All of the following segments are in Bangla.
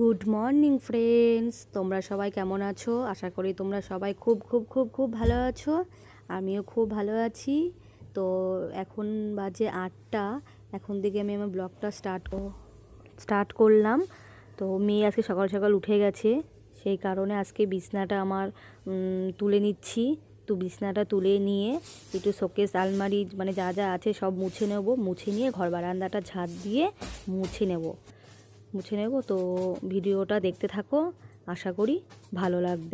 গুড মর্নিং ফ্রেন্ডস, তোমরা সবাই কেমন আছো? আশা করি তোমরা সবাই খুব খুব খুব খুব ভালো আছো। আমিও খুব ভালো আছি। তো এখন বাজে 8টা। এখন থেকে আমি আমার ব্লগটা স্টার্ট করলাম। তো মেয়ে আজকে সকাল সকাল উঠে গেছে, সেই কারণে আজকে বিছনাটা আমার তুলে নিচ্ছি। তো বিছনাটা তুলে নিয়ে একটু শোকেস আলমারি মানে যা যা আছে সব মুছে নেব। মুছে নিয়ে ঘর বারান্দাটা ঝাঁট দিয়ে মুছে নেব। তো ভিডিওটা দেখতে থাকো, আশা করি ভালো লাগবে।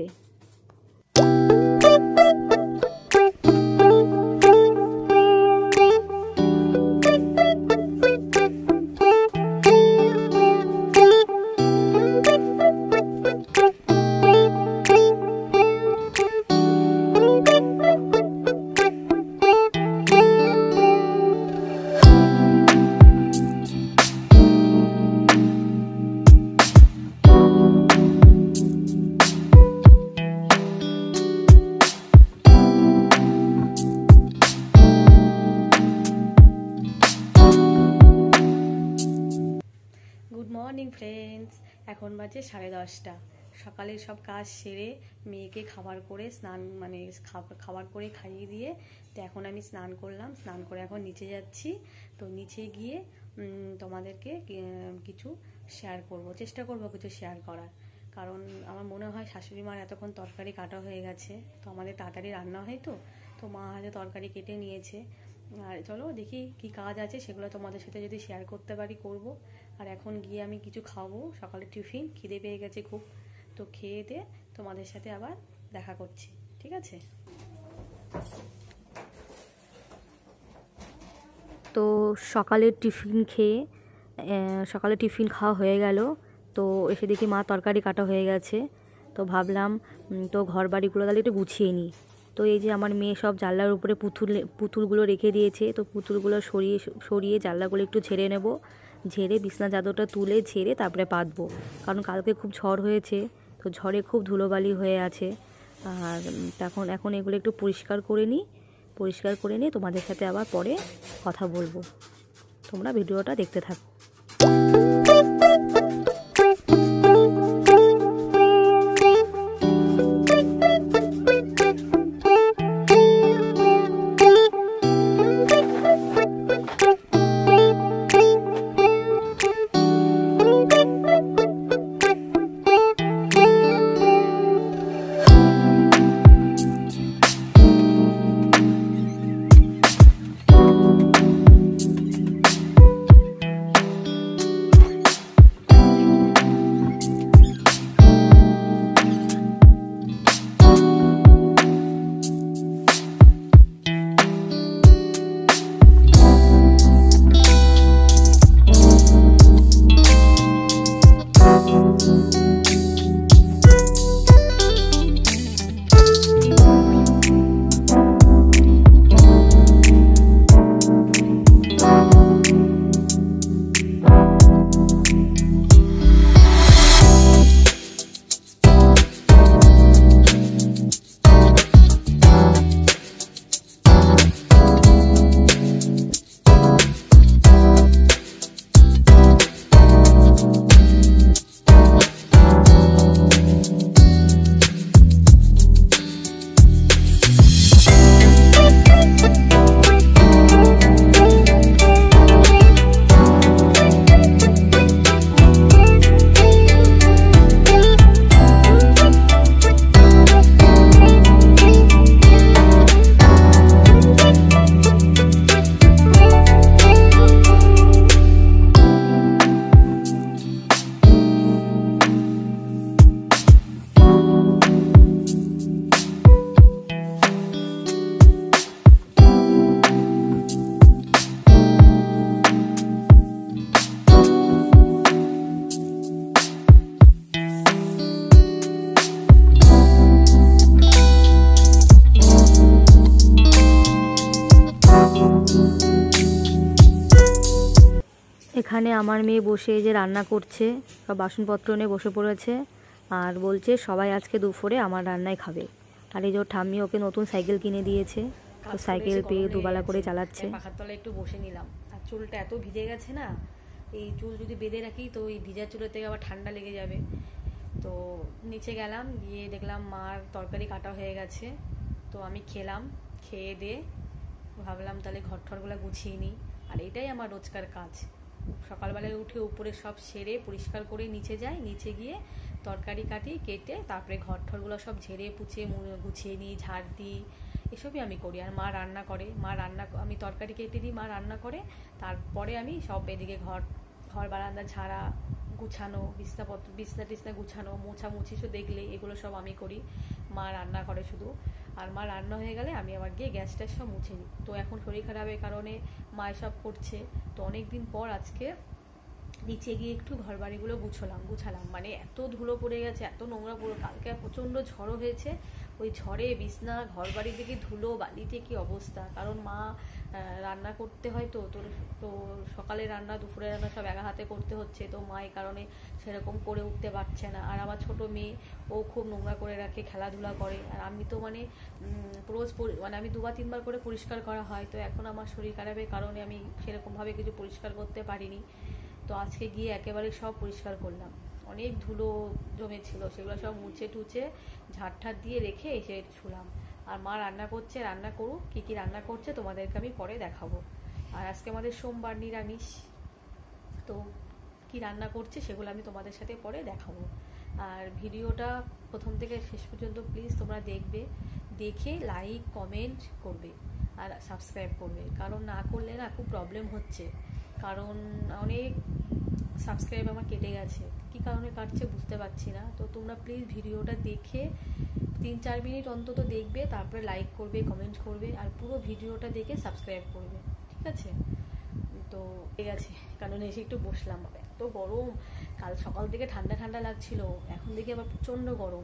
গুড মর্নিং ফ্রেন্ডস, এখন বাজে 10:30। সকালের সব কাজ সেরে মেয়েকে খাবার করে খাবার করে খাইয়ে দিয়ে তো এখন আমি স্নান করলাম। স্নান করে এখন নিচে যাচ্ছি। তো নিচে গিয়ে তোমাদেরকে কিছু চেষ্টা করব কিছু শেয়ার করার। কারণ আমার মনে হয় শাশুড়ি মার এতক্ষণ তরকারি কাটা হয়ে গেছে, তো আমাদের তাড়াতাড়ি রান্না হয়। তো মা হয়তো তরকারি কেটে নিয়েছে। আর চলো দেখি কি কাজ আছে, সেগুলো তোমাদের সাথে যদি শেয়ার করতে পারি করব। আর এখন গিয়ে আমি কিছু খাবো, সকালে টিফিন, খিদে পেয়ে গেছে খুব। তো খেয়ে দিয়ে তোমাদের সাথে আবার দেখা করছি, ঠিক আছে? তো সকালে টিফিন খাওয়া হয়ে গেল। তো এসে দেখি মা তরকারি কাটা হয়ে গেছে। তো ভাবলাম তো ঘর বাড়িগুলো তাহলে একটু গুছিয়ে নিই। তো এই যে আমার মেয়ে সব জানলার উপরে পুতুলগুলো রেখে দিয়েছে। তো পুতুলগুলো সরিয়ে জানলাগুলো একটু ঝেড়ে নেব। ঝেড়ে বিছনা চাদরটা তুলে ঝেড়ে তারপরে পাতবো। কারণ কালকে খুব ঝড় হয়েছে, তো ঝড়ে খুব ধুলোবালি হয়ে আছে। আর এখন এগুলো একটু পরিষ্কার করে নিয়ে তোমাদের সাথে আবার পরে কথা বলবো। তোমরা ভিডিওটা দেখতে থাকো। এখানে আমার মেয়ে বসে যে রান্না করছে, সব বাসনপত্র নিয়ে বসে পড়েছে আর বলছে সবাই আজকে দুপুরে আমার রান্নায় খাবে। আর এই যে ঠাম্মি ওকে নতুন সাইকেল কিনে দিয়েছে, তো সাইকেল পেয়ে দুবেলা করে চালাচ্ছে। পাখার তলায় একটু বসে নিলাম, আর চুলটা এত ভিজে গেছে না, এই চুল যদি বেঁধে রাখি তো এই ভিজা চুলের থেকে আবার ঠান্ডা লেগে যাবে। তো নিচে গেলাম, গিয়ে দেখলাম মার তরকারি কাটা হয়ে গেছে। তো আমি খেলাম, খেয়ে দিয়ে ভাবলাম তাহলে ঘর ঠরগুলো গুছিয়ে নিই। আর এটাই আমার রোজকার কাজ, সকালবেলায় উঠে উপরে সব সেরে পরিষ্কার করে নিচে যাই, নিচে গিয়ে তরকারি কাটি, কেটে তারপরে ঘর ঠরগুলো সব ঝেড়ে পুছিয়ে গুছিয়ে নিই, ঝাড় দিই, এসবই আমি করি। আর মা রান্না করে, আমি তরকারি কেটে দিই, মা রান্না করে। তারপরে আমি সব এদিকে ঘর বারান্দা ঝাড়া, গুছানো, বিছনা টিছনা গুছানো, মোছামুছি শুধু দেখলে এগুলো সব আমি করি, মা রান্না করে শুধু। আর মা রান্না হয়ে গেলে আমি আবার গিয়ে গ্যাস ট্যাস সব মুছে নিই। তো এখন শরীর খারাপের কারণে মা এসব করছে। তো অনেক দিন পর আজকে নিচে গিয়ে একটু ঘর বাড়িগুলো গুছালাম। মানে এত ধুলো পড়ে গেছে, এত নোংরা পড়ে, কালকে প্রচণ্ড ঝড়ও হয়েছে। ওই ঝড়ে বিছনা ঘর বাড়ি থেকে ধুলো বালিতে কি অবস্থা। কারণ মা রান্না করতে হয়, তো সকালে রান্না দুপুরে রান্না সব একা হাতে করতে হচ্ছে। তো মা এই কারণে সেরকম করে উঠতে পারছে না। আর আমার ছোট মেয়ে, ও খুব নোংরা করে রাখে, খেলাধুলা করে। আর আমি তো রোজ আমি 2-3 বার করে পরিষ্কার করা হয়। তো এখন আমার শরীর খারাপের কারণে আমি সেরকমভাবে কিছু পরিষ্কার করতে পারিনি। তো আজকে গিয়ে একেবারে সব পরিষ্কার করলাম। অনেক ধুলো জমেছিল, সেগুলো সব মুছে টুছে ঝাড় দিয়ে রেখে এসে ছুলাম। আর মা রান্না করছে, রান্না করুক, কী রান্না করছে তোমাদেরকে আমি পরে দেখাবো। আর আজকে আমাদের সোমবার, নিরামিষ। তো কি রান্না করছে সেগুলো আমি তোমাদের সাথে পরে দেখাবো। আর ভিডিওটা প্রথম থেকে শেষ পর্যন্ত প্লিজ তোমরা দেখবে, দেখে লাইক কমেন্ট করবে আর সাবস্ক্রাইব করবে। কারণ না করলে না খুব প্রবলেম হচ্ছে। কারণ অনেক সাবস্ক্রাইব আমার কেটে গেছে, কী কারণে কাটছে বুঝতে পারছি না। তো তোমরা প্লিজ ভিডিওটা দেখে 3-4 মিনিট অন্তত দেখবে, তারপরে লাইক করবে, কমেন্ট করবে, আর পুরো ভিডিওটা দেখে সাবস্ক্রাইব করবে, ঠিক আছে? তো ঠিক আছে, কারণ এসে একটু বসলাম। এত গরম, কাল সকাল থেকে ঠান্ডা লাগছিল, এখন দেখি আবার প্রচণ্ড গরম।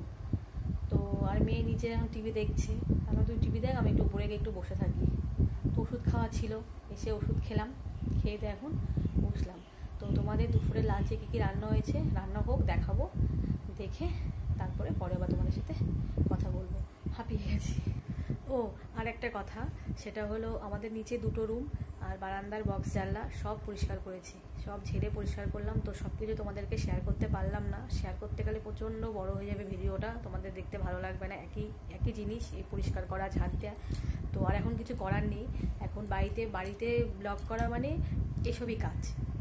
তো আর মেয়ে নিচে এখন টিভি দেখছে। তাহলে তুই টিভি দেখ, আমি একটু উপরে গিয়ে একটু বসে থাকি। তো ওষুধ খাওয়া ছিল, এসে ওষুধ খেলাম, খেয়ে দিয়ে এখন বসলাম। তো তোমাদের দুপুরের লাঞ্চে কী রান্না হয়েছে, রান্না হোক দেখাবো, দেখে তারপরে পরে আবার তোমাদের সাথে কথা বলবো। হাঁপিয়ে গেছি। ও আর একটা কথা, সেটা হলো আমাদের নিচে 2টো রুম আর বারান্দার বক্স জানলা সব পরিষ্কার করেছি, সব ঝেড়ে পরিষ্কার করলাম। তো সব কিছু তোমাদেরকে শেয়ার করতে পারলাম না, শেয়ার করতে গেলে প্রচণ্ড বড় হয়ে যাবে ভিডিওটা, তোমাদের দেখতে ভালো লাগবে না। একই জিনিস, এই পরিষ্কার করা, ঝাড় দেওয়া। তো আর এখন কিছু করার নেই, এখন বাড়িতে ব্লগ করা মানে এসবই কাজ।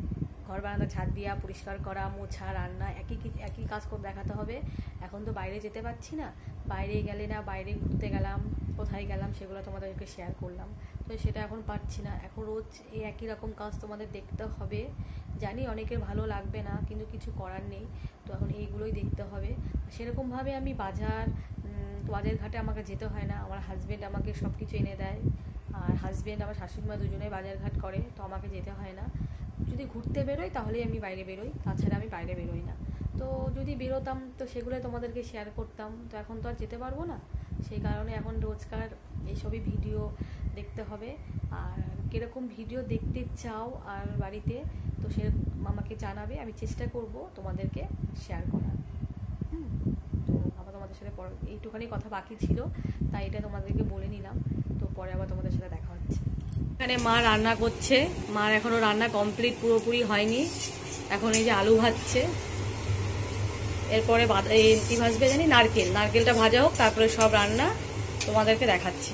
ঘর বারান্দা ঝাড় দেওয়া, পরিষ্কার করা, মোছা, রান্না, একই কাজ করে দেখাতে হবে। এখন তো বাইরে যেতে পারছি না, বাইরে গেলে না, বাইরে ঘুরতে গেলাম, কোথায় গেলাম সেগুলো তোমাদেরকে শেয়ার করলাম। তো সেটা এখন পারছি না, এখন রোজ এই একই রকম কাজ তোমাদের দেখতে হবে। জানি অনেকের ভালো লাগবে না, কিন্তু কিছু করার নেই। তো এখন এইগুলোই দেখতে হবে। সেরকমভাবে আমি বাজার ঘাটে আমাকে যেতে হয় না, আমার হাজব্যান্ড আমাকে সব কিছু এনে দেয়। আর হাজব্যান্ড আমার শাশুড়ি মা দুজনেই বাজার ঘাট করে, তো আমাকে যেতে হয় না। যদি ঘুরতে বেরোই তাহলেই আমি বাইরে বেরোই, তাছাড়া আমি বাইরে বেরোই না। তো যদি বেরোতাম তো সেগুলো তোমাদেরকে শেয়ার করতাম। তো এখন তো আর যেতে পারবো না, সেই কারণে এখন রোজকার এইসবই ভিডিও দেখতে হবে। আর কীরকম ভিডিও দেখতে চাও আর বাড়িতে, তো সেরকম আমাকে জানাবে, আমি চেষ্টা করব তোমাদেরকে শেয়ার করার। তো আবার তোমাদের সাথে এইটুখানি কথা বাকি ছিল, তাই এটা তোমাদেরকে বলে নিলাম। তো পরে আবার তোমাদের সাথে দেখা হচ্ছে। এখানে মা রান্না করছে, মার এখনো রান্না কমপ্লিট পুরোপুরি হয়নি। এখন এই যে আলু ভাজছে, এরপরে কি ভাজবে জানি, নারকেলটা ভাজা হোক, তারপরে সব রান্না তোমাদেরকে দেখাচ্ছি।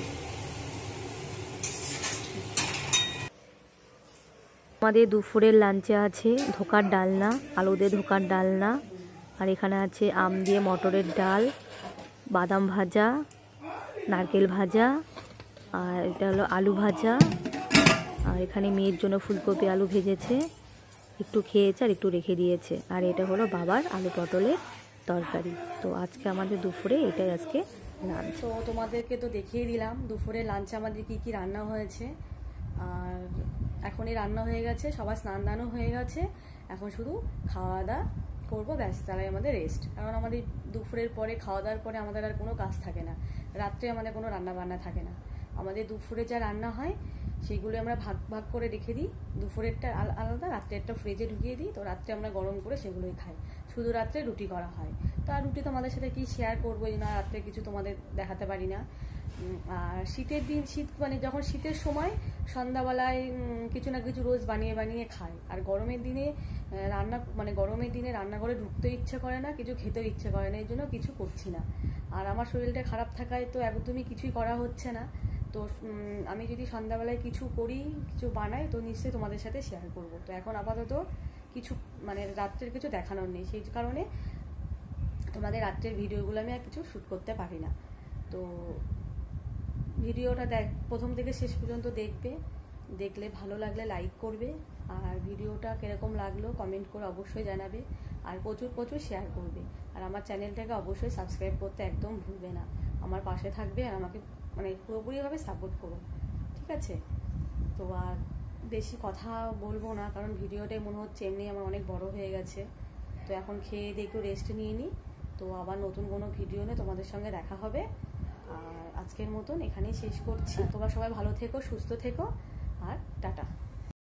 আমাদের দুপুরের লাঞ্চে আছে ধোকার ডালনা, আলু দিয়ে ধোকার ডালনা, আর এখানে আছে আম দিয়ে মটরের ডাল, বাদাম ভাজা, নারকেল ভাজা, আর এটা হলো আলু ভাজা। আর এখানে মেয়ের জন্য ফুলকপি আলু ভেজেছে, একটু খেয়েছে আর একটু রেখে দিয়েছে। আর এটা হলো বাবার আলু পটলের তরকারি। তো আজকে আমাদের দুপুরে এটাই আজকে লাঞ্চ। তো তোমাদেরকে তো দেখিয়ে দিলাম দুপুরে লাঞ্চে আমাদের কি রান্না হয়েছে। আর এখনই রান্না হয়ে গেছে, সবার স্নান দানও হয়ে গেছে, এখন শুধু খাওয়া দাওয়া করবো, ব্যাস, তারাই আমাদের রেস্ট। কারণ আমাদের দুপুরের পরে খাওয়া দাওয়ার পরে আমাদের আর কোনো কাজ থাকে না, রাত্রে আমাদের কোনো রান্না বান্না থাকে না। আমাদের দুপুরে যা রান্না হয় সেগুলো আমরা ভাগ করে রেখে দিই, দুপুরেরটা আলাদা, রাত্রেরটা ফ্রিজে ঢুকিয়ে দিই। তো রাত্রে আমরা গরম করে সেগুলোই খাই। শুধু রাত্রে রুটি করা হয়। তো আর রুটি তোমাদের সাথে কি শেয়ার করবো যে না, রাত্রে কিছু তোমাদের দেখাতে পারি না। আর শীতের দিন, শীত মানে যখন শীতের সময় সন্ধ্যাবেলায় কিছু না কিছু রোজ বানিয়ে বানিয়ে খাই। আর গরমের দিনে গরমের দিনে রান্নাঘরে ঢুকতেও ইচ্ছে করে না, কিছু খেতেও ইচ্ছে করে না, এই জন্য কিছু করছি না। আর আমার শরীরটা খারাপ থাকায় তো একদমই কিছুই করা হচ্ছে না। তো আমি যদি সন্ধ্যাবেলায় কিছু করি, কিছু বানাই, তো নিশ্চয়ই তোমাদের সাথে শেয়ার করব। তো এখন আপাতত কিছু রাত্রের কিছু দেখানোর নেই, সেই কারণে তোমাদের রাত্রের ভিডিওগুলো আমি আর কিছু শ্যুট করতে পারি না। তো ভিডিওটা প্রথম থেকে শেষ পর্যন্ত দেখবে, দেখলে ভালো লাগলে লাইক করবে, আর ভিডিওটা কিরকম লাগলো কমেন্ট করে অবশ্যই জানাবে, আর প্রচুর প্রচুর শেয়ার করবে। আর আমার চ্যানেলটাকে অবশ্যই সাবস্ক্রাইব করতে একদম ভুলবে না। আমার পাশে থাকবে আর আমাকে পুরোপুরিভাবে সাপোর্ট করো, ঠিক আছে? তো আর বেশি কথা বলবো না, কারণ ভিডিওটাই মনে হচ্ছে এমনি আমার অনেক বড় হয়ে গেছে। তো এখন খেয়ে দিয়ে একটু রেস্ট নিয়ে নিই। তো আবার নতুন কোনো ভিডিও নিয়ে তোমাদের সঙ্গে দেখা হবে। আর আজকের মতন এখানেই শেষ করছি। তোমরা সবাই ভালো থেকো, সুস্থ থেকো, আর টাটা।